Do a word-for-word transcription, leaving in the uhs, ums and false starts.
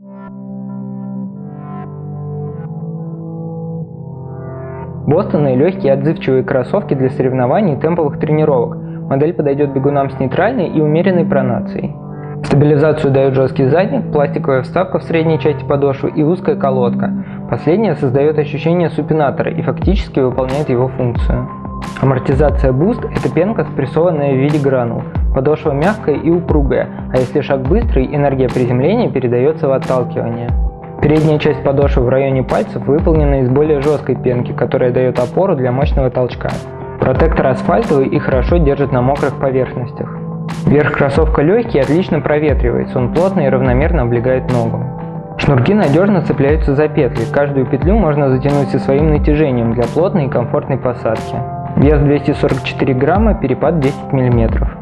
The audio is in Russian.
Бостоны – легкие и отзывчивые кроссовки для соревнований и темповых тренировок. Модель подойдет бегунам с нейтральной и умеренной пронацией. Стабилизацию дает жесткий задник, пластиковая вставка в средней части подошвы и узкая колодка. Последняя создает ощущение супинатора и фактически выполняет его функцию. Амортизация Boost – это пенка, спрессованная в виде гранул. Подошва мягкая и упругая, а если шаг быстрый, энергия приземления передается в отталкивание. Передняя часть подошвы в районе пальцев выполнена из более жесткой пенки, которая дает опору для мощного толчка. Протектор асфальтовый и хорошо держит на мокрых поверхностях. Верх кроссовка легкий и отлично проветривается, он плотно и равномерно облегает ногу. Шнурки надежно цепляются за петли, каждую петлю можно затянуть со своим натяжением для плотной и комфортной посадки. Вес двести сорок четыре грамма, перепад десять миллиметров.